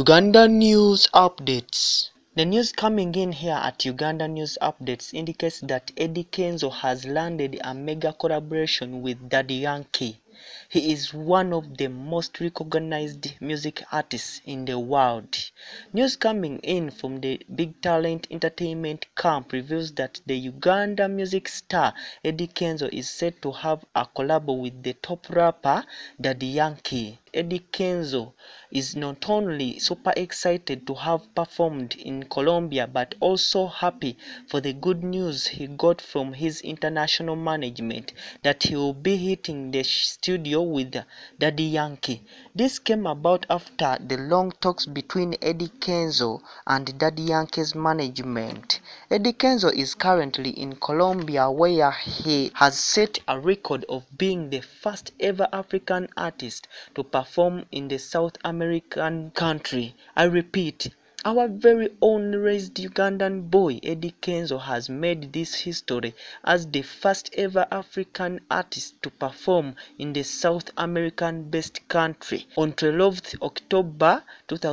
Uganda News Updates. The news coming in here at Uganda News Updates indicates that Eddy Kenzo has landed a mega collaboration with Daddy Yankee. He is one of the most recognized music artists in the world. News coming in from the Big Talent Entertainment camp reveals that the Uganda music star Eddy Kenzo is set to have a collab with the top rapper Daddy Yankee. Eddy Kenzo is not only super excited to have performed in Colombia but also happy for the good news he got from his international management that he will be hitting the studio with Daddy Yankee. This came about after the long talks between Eddy Kenzo and Daddy Yankee's management. Eddy Kenzo is currently in Colombia, where he has set a record of being the first ever African artist to perform in the South American country. I repeat, our very own raised Ugandan boy Eddy Kenzo has made this history as the first ever African artist to perform in the South American-based country on 12th October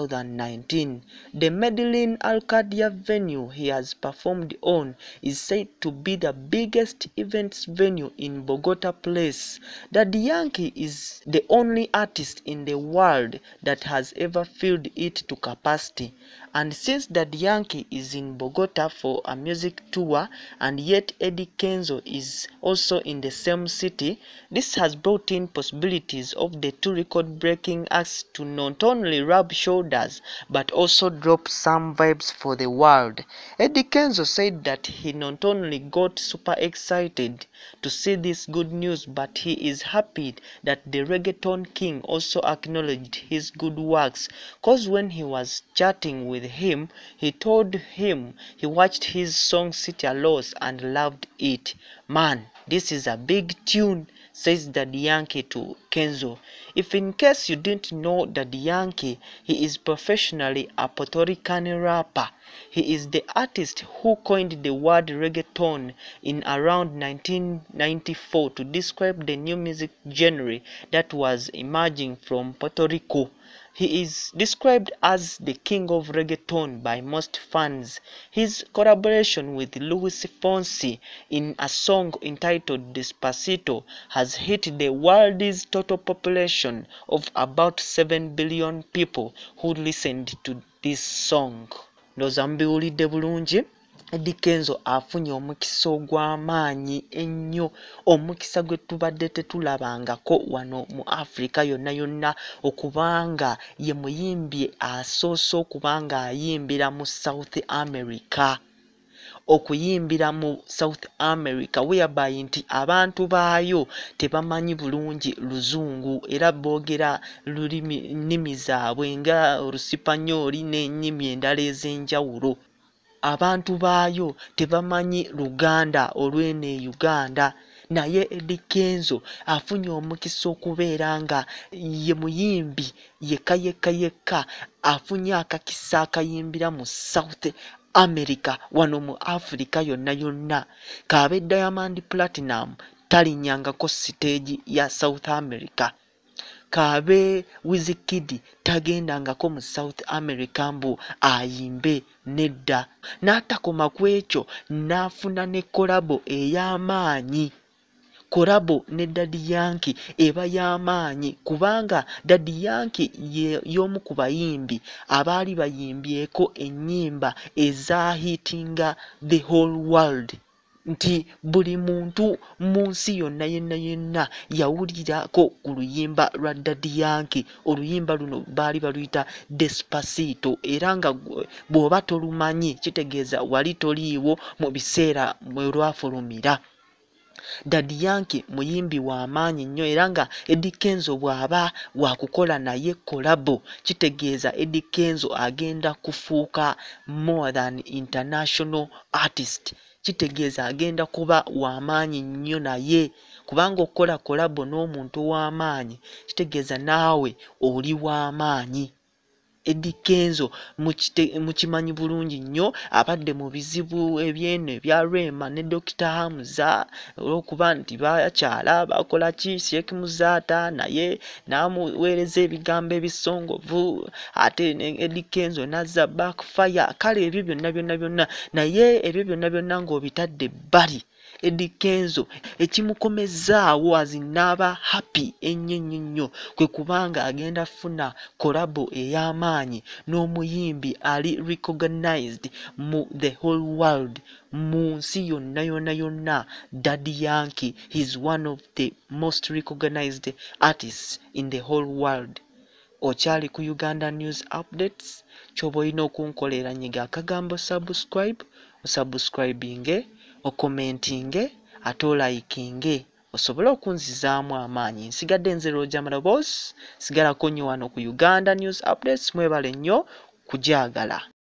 2019. The Medellin Arcadia venue he has performed on is said to be the biggest events venue in Bogota place. Daddy Yankee is the only artist in the world that has ever filled it to capacity. And since Daddy Yankee is in Bogota for a music tour and yet Eddy Kenzo is also in the same city, this has brought in possibilities of the two record-breaking acts to not only rub shoulders but also drop some vibes for the world. Eddy Kenzo said that he not only got super excited to see this good news, but he is happy that the reggaeton king also acknowledged his good works, cause when he was chatting with him, he told him he watched his song City Loss and loved it. Man, this is a big tune, says Daddy Yankee to Kenzo. If in case you didn't know Daddy Yankee, he is professionally a Puerto Rican rapper. He is the artist who coined the word reggaeton in around 1994 to describe the new music genre that was emerging from Puerto Rico. He is described as the king of reggaeton by most fans. His collaboration with Luis Fonsi in a song entitled Despacito has hit the world's total population of about 7 billion people who listened to this song. Nozambiwulidde bulungi. Eddy Kenzo afunye omukisa ogw'amaanyi ennyo, omukisa gwe tubadde tetulabangako wano mu Afrika yonna yonna, okubanga ye muyimbi asoose okubanga ayimbira mu South America. Okuyimbira mu South America whereby nti abantu baayo tebamanyi bulungi luzungu era boogera nnimi zaabwe nga Olusipanyoli n'ennyimi endala ez'enjawulo. Abantu baayo tebamanyi Luganda olw'ene Uganda. Naye Eddy Kenzo afunye omukisa okubeera nga ye muyimbi yekka afunye akakisa akayimbira mu South America wano mu Africa yonna yonna. Kaabe Diamond Platinum talinnyangako siteegi ya South America. Kaabe Wizkid tagendangako mu South America mbu ayimbe, nedda. N'atakoma ku ekyo n'afuna ne kolabo ey'amaanyi. Kolabo ne Daddy Yankee eba y'amaanyi kubanga Daddy Yankee y'omu ku bayimbi abaali bayimbyeko ennyimba ezaahitinga the whole world. Nti buli muntu mu nsi yonna yenna yawulirako ku luyimba lwa Daddy Yankee. Oluyimba luno baali baluyita Despacito era nga bw'oba tolumanyi kitegeeza wali toliiwo mu biseera mwe lwafulumira. Daddy Yankee muyimbi wa maanyi nnyo era nga Eddy Kenzo bw'aba wakukola naye kolabo kitegeeza Eddy Kenzo agenda kufuuka more than international artist. Kitegeeza agenda kuba w'amaanyi nnyo naye kubanga okukola kolabo n'omuntu w'amaanyi kitegeeza naawe oli w'amaanyi. Eddy Kenzo mukimanyi bulungi nnyo abadde mu bizibu ebyeno ebya Rema ne Dr. Hamza olw'okuba nti bakyala bakola ki Sheikh Muzaata naye n'amuweereza ebigambo ebisongovu ate Eddy Kenzo n'azza backfire. Kale ebyo byonna naye ebyo byonna ng'obitadde ebbali Eddy Kenzo ekimukomezaawo azinaaba happy ennyo kwe kubanga agenda funa kolabo ey'amaanyi n'omuyimbi ali recognized mu the whole world, mu nsi yonna. Daddy Yankee, he's one of the most recognized artists in the whole world. Okyali ku Uganda News Updates, ky'oba olina okunkolera nyiga akagambo subscribe, osubscribinge, okomentinge, ate olayikinge osobole okunzizaamu amaanyi. Nsigadde nze Rojamala Boss, sigalako nnyo wano ku Uganda News Updates. Mwebale nnyo kujaagala.